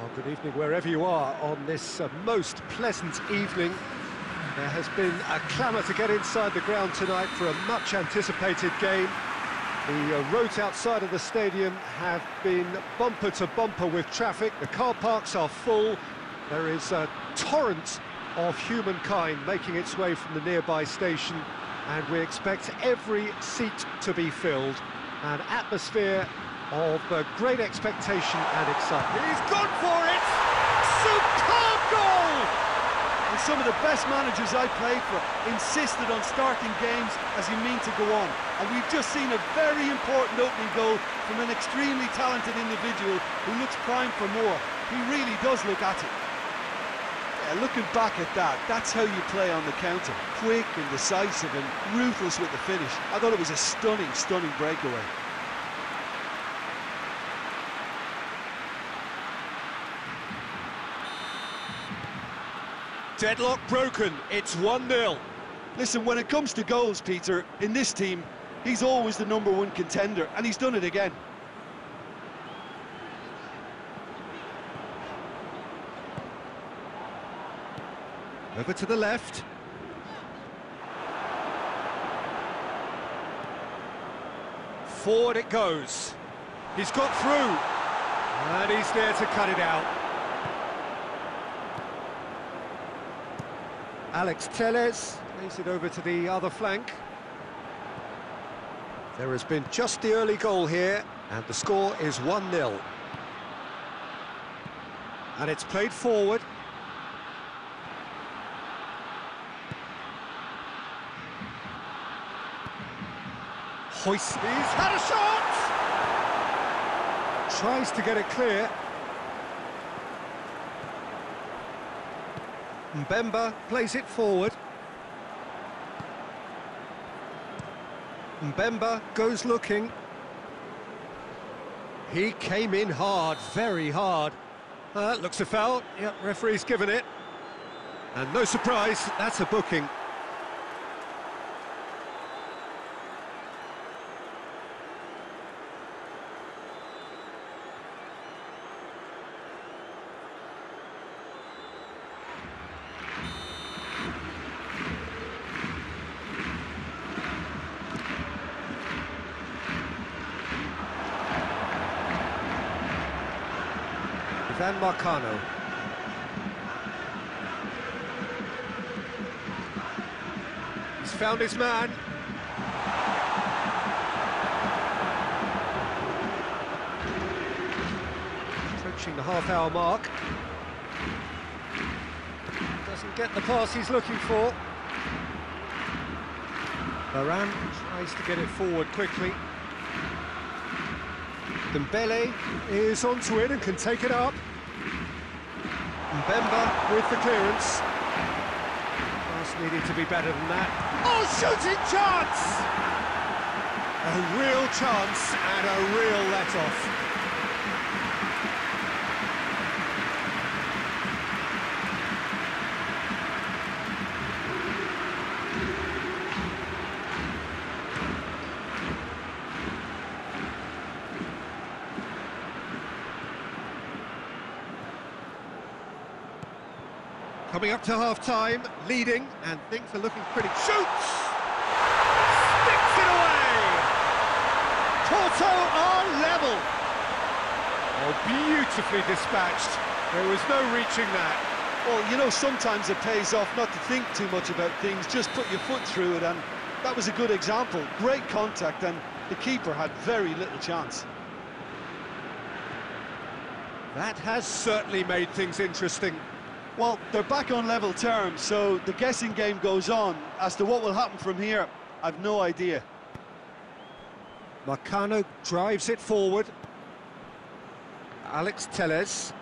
Well, good evening wherever you are on this most pleasant evening. There has been a clamour to get inside the ground tonight for a much-anticipated game. The roads outside of the stadium have been bumper to bumper with traffic. The car parks are full. There is a torrent of humankind making its way from the nearby station, and we expect every seat to be filled. An atmosphere of great expectation and excitement. He's gone for it! Superb goal! And some of the best managers I played for insisted on starting games as you mean to go on. And we've just seen a very important opening goal from an extremely talented individual who looks primed for more. He really does look at it. Yeah, looking back at that, that's how you play on the counter. Quick and decisive and ruthless with the finish. I thought it was a stunning, stunning breakaway. Deadlock broken, it's 1-0. Listen, when it comes to goals, Peter, in this team, he's always the #1 contender, and he's done it again. Over to the left. Forward it goes. He's got through. And he's there to cut it out. Alex Telles plays it over to the other flank. There has been just the early goal here, and the score is 1-0. And it's played forward. Hoist. He's had a shot! Tries to get it clear. Mbemba plays it forward. Mbemba goes looking. He came in hard, very hard. Looks a foul. Yep, referee's given it. And no surprise, that's a booking. Van Marcano. He's found his man. Approaching the half-hour mark. Doesn't get the pass he's looking for. Varane tries to get it forward quickly. Dembele is onto it and can take it up. Mbemba with the clearance. Pass needed to be better than that. Oh, shooting chance! A real chance and a real let-off. Coming up to half-time, leading, and things are looking pretty... Shoots! Sticks it away! Porto are level! Oh, beautifully dispatched. There was no reaching that. Well, you know, sometimes it pays off not to think too much about things, just put your foot through it, and that was a good example. Great contact, and the keeper had very little chance. That has certainly made things interesting. Well, they're back on level terms, so the guessing game goes on. As to what will happen from here, I've no idea. Marcano drives it forward. Alex Telles.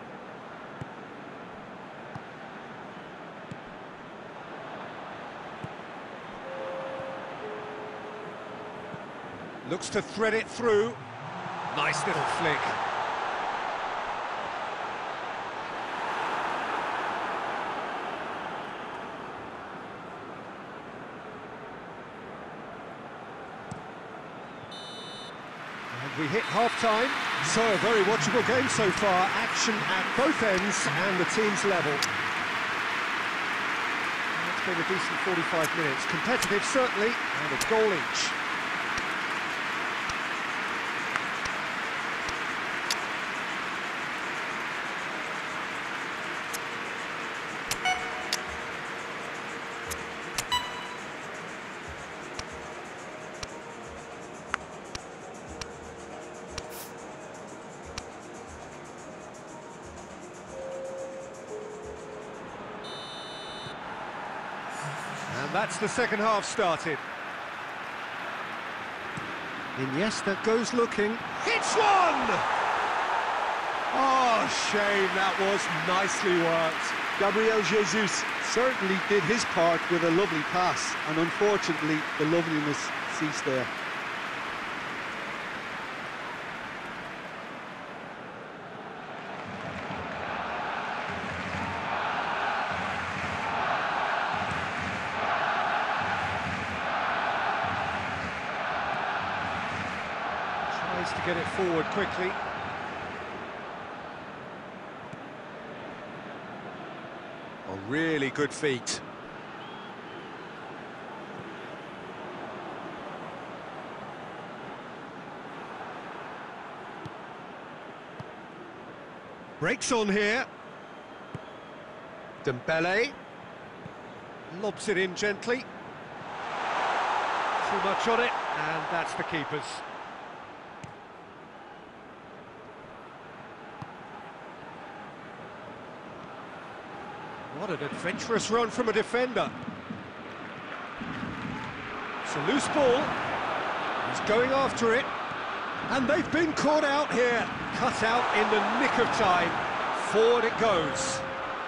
Looks to thread it through. Nice little flick. And we hit half-time, so a very watchable game so far. Action at both ends and the team's level. It's been a decent 45 minutes. Competitive, certainly, and a goal each. And that's the second half started. Iniesta goes looking. Hits one! Oh, shame, that was nicely worked. Gabriel Jesus certainly did his part with a lovely pass, and unfortunately the loveliness ceased there. To get it forward quickly. Oh, really good feet. Breaks on here. Dembele lobs it in gently. Too much on it, and that's the keeper's. What an adventurous run from a defender. It's a loose ball. He's going after it. And they've been caught out here. Cut out in the nick of time. Forward it goes.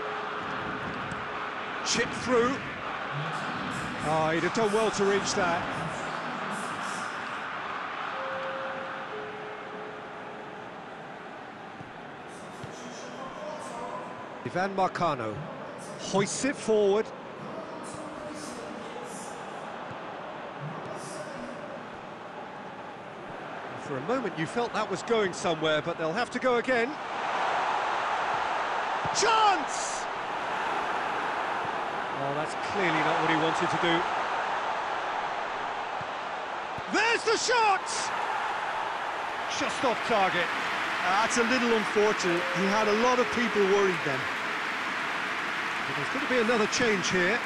Chip through. Oh, he'd have done well to reach that. Ivan Marcano hoists it forward. For a moment you felt that was going somewhere, but they'll have to go again. Chance! Oh, that's clearly not what he wanted to do. There's the shot! Just off target. That's a little unfortunate. He had a lot of people worried then. But there's going to be another change here.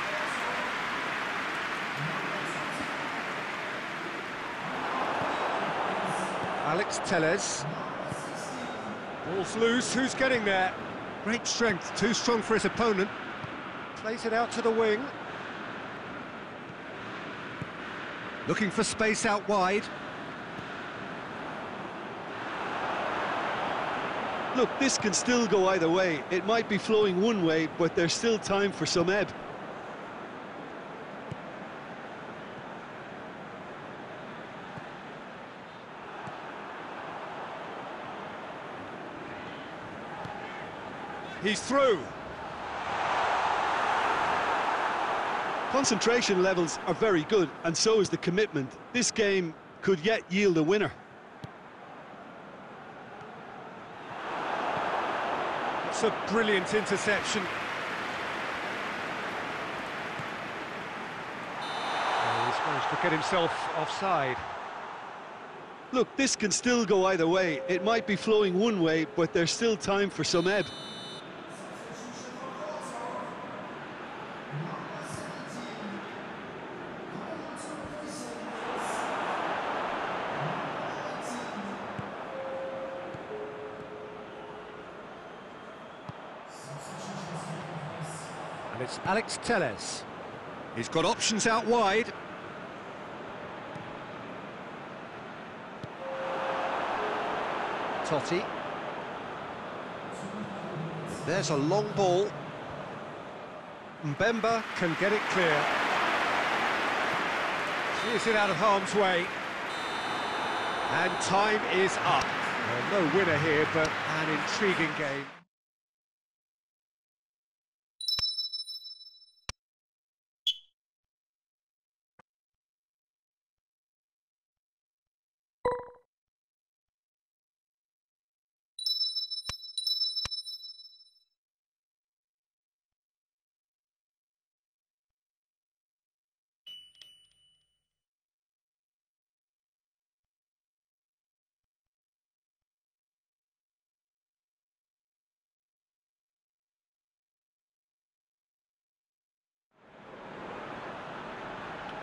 Alex Telles. Ball's loose, who's getting there? Great strength, too strong for his opponent. Plays it out to the wing. Looking for space out wide. Look, this can still go either way. It might be flowing one way, but there's still time for some ebb. He's through. Concentration levels are very good, and so is the commitment. This game could yet yield a winner. It's a brilliant interception. Oh, he's managed to get himself offside. Look, this can still go either way. It might be flowing one way, but there's still time for some ebb. And it's Alex Telles. He's got options out wide. Totti. There's a long ball. Mbemba can get it clear. Clears it out of harm's way. And time is up. Well, no winner here, but an intriguing game.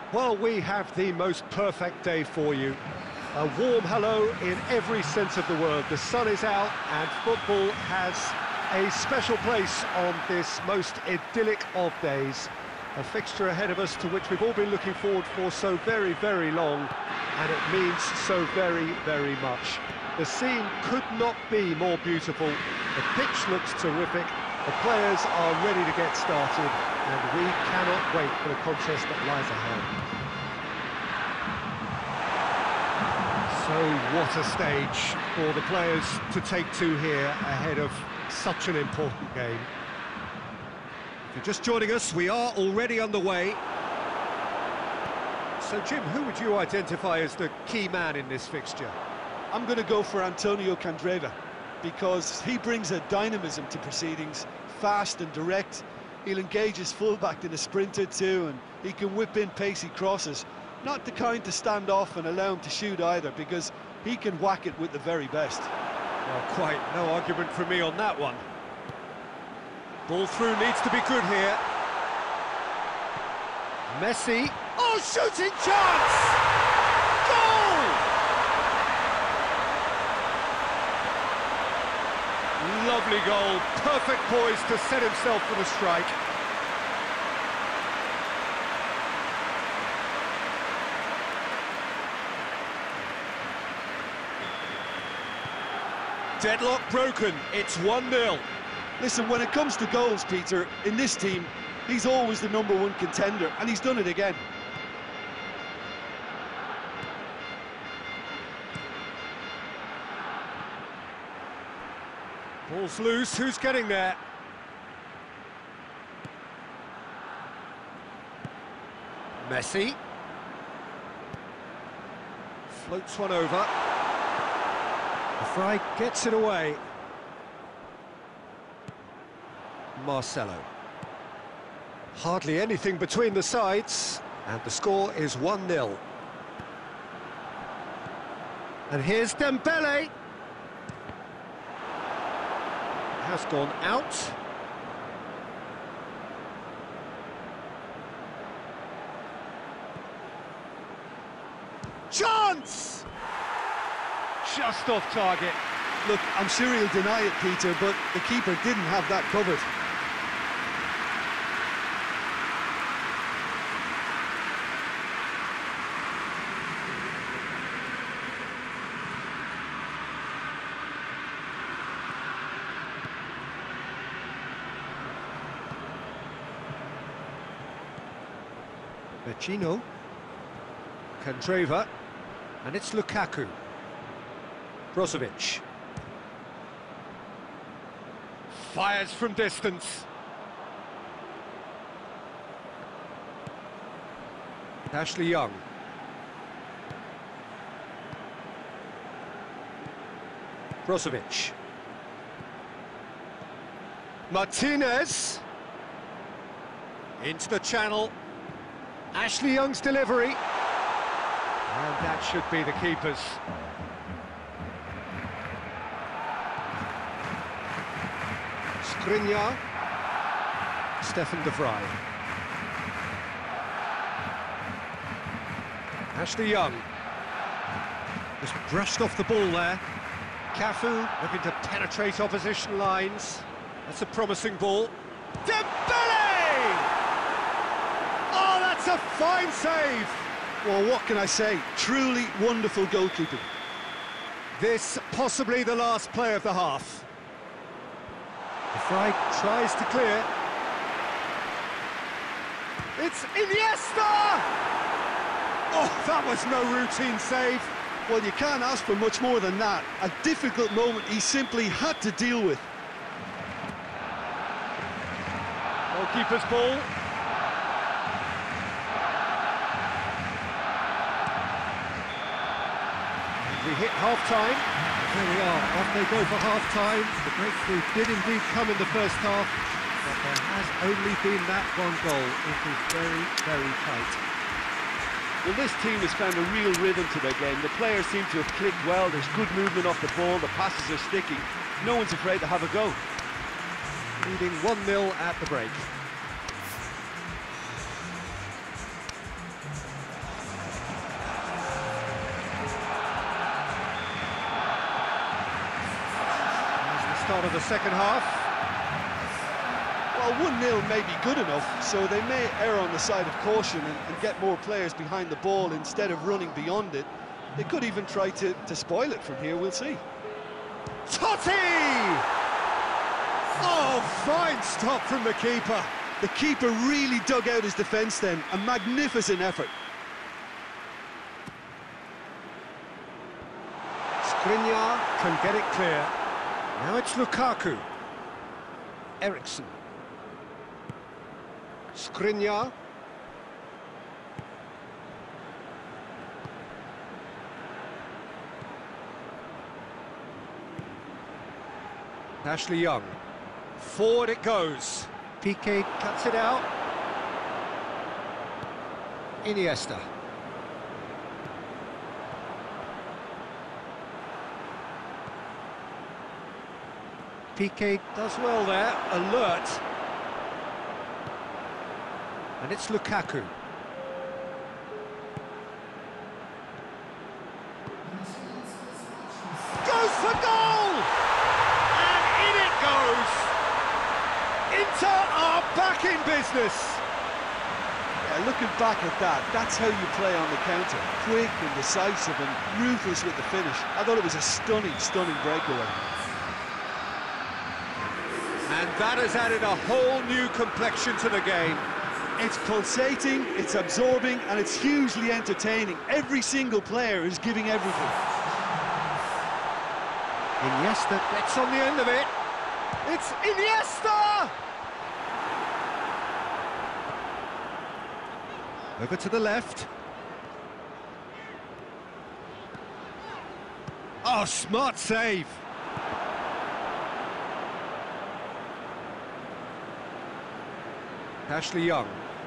Well, we have the most perfect day for you. A warm hello in every sense of the word. The sun is out and football has a special place on this most idyllic of days. A fixture ahead of us to which we've all been looking forward for so very, very long, and it means so very, very much. The scene could not be more beautiful. The pitch looks terrific. The players are ready to get started, and we cannot wait for the contest that lies ahead. So what a stage for the players to take to here ahead of such an important game. If you're just joining us, we are already underway. So Jim, who would you identify as the key man in this fixture? I'm going to go for Antonio Candreva, because he brings a dynamism to proceedings, fast and direct. He'll engage his fullback in a sprint or two, and he can whip in pacey crosses. Not the kind to stand off and allow him to shoot either, because he can whack it with the very best. Well, quite no argument from me on that one. Ball through needs to be good here. Messi. Oh, shooting chance! Goal! Lovely goal. Perfect poise to set himself for the strike. Deadlock broken. It's 1-0. Listen, when it comes to goals, Peter, in this team, he's always the #1 contender, and he's done it again. Ball's loose, who's getting there? Messi. Floats one over. The Fry gets it away. Marcelo. Hardly anything between the sides, and the score is 1-0. And here's Dembele. Has gone out. Chance! Just off target. Look, I'm sure he'll deny it, Peter, but the keeper didn't have that covered. Vecino. Candreva. And it's Lukaku. Brozovic. Fires from distance. Ashley Young. Brozovic. Martinez. Into the channel. Ashley Young's delivery. And that should be the keeper's. Skriniar. Stefan de Vrij. Ashley Young. Just brushed off the ball there. Cafu looking to penetrate opposition lines. That's a promising ball. Dembele! Oh, that's a fine save! Well, what can I say? Truly wonderful goalkeeping. This possibly the last play of the half. The Fry tries to clear. It's Iniesta! Oh, that was no routine save. Well, you can't ask for much more than that. A difficult moment he simply had to deal with. Goalkeeper's ball. We hit half-time. There we are, off they go for half-time. The breakthrough did indeed come in the first half, but there has only been that one goal. It is very, very tight. Well, this team has found a real rhythm to their game. The players seem to have clicked well. There's good movement off the ball. The passes are sticking. No one's afraid to have a go. Leading 1-0 at the break. start of the second half. Well, 1-0 may be good enough, so they may err on the side of caution and get more players behind the ball instead of running beyond it. They could even try to spoil it from here, we'll see. Totti! Oh, fine stop from the keeper. The keeper really dug out his defence then, a magnificent effort. Skriniar can get it clear. Now it's Lukaku. Eriksson. Skriniar. Ashley Young. Forward it goes. Piqué cuts it out. Iniesta. Piqué does well there, alert. And it's Lukaku. Goes for goal! And in it goes! Inter are back in business! Yeah, looking back at that, that's how you play on the counter. Quick and decisive and ruthless with the finish. I thought it was a stunning, stunning breakaway. And that has added a whole new complexion to the game. It's pulsating, it's absorbing, and it's hugely entertaining. Every single player is giving everything. Iniesta gets on the end of it. It's Iniesta! Over to the left. Oh, smart save. Ashley Young.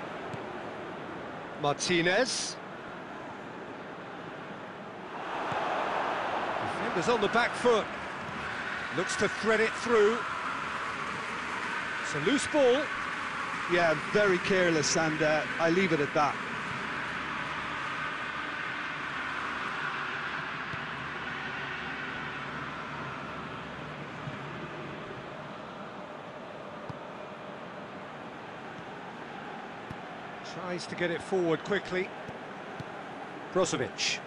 Martinez. Defenders on the back foot. Looks to thread it through. It's a loose ball. Yeah, very careless, and I leave it at that. Tries to get it forward quickly. Brozovic.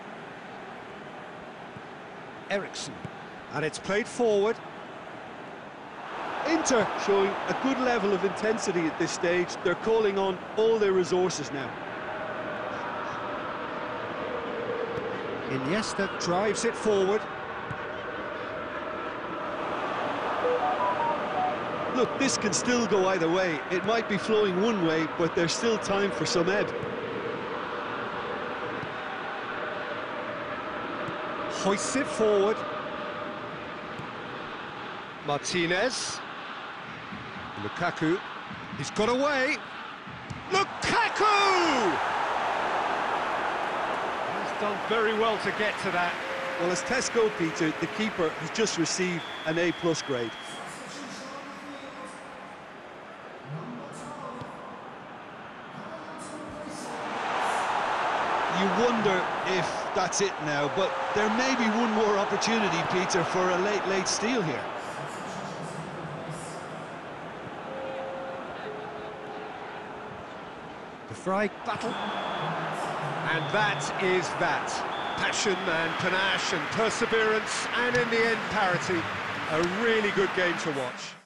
Eriksson. And it's played forward. Inter showing a good level of intensity at this stage. They're calling on all their resources now. Iniesta drives it forward. Look, this can still go either way. It might be flowing one way, but there's still time for some ebb. Hoists it forward. Martinez. Lukaku. He's got away. Lukaku! He's done very well to get to that. Well, as tests go, Peter, the keeper has just received an A+ grade. You wonder if that's it now, but there may be one more opportunity, Peter, for a late steal here. The Fry battle. And that is that. Passion and panache and perseverance, and in the end, parity. A really good game to watch.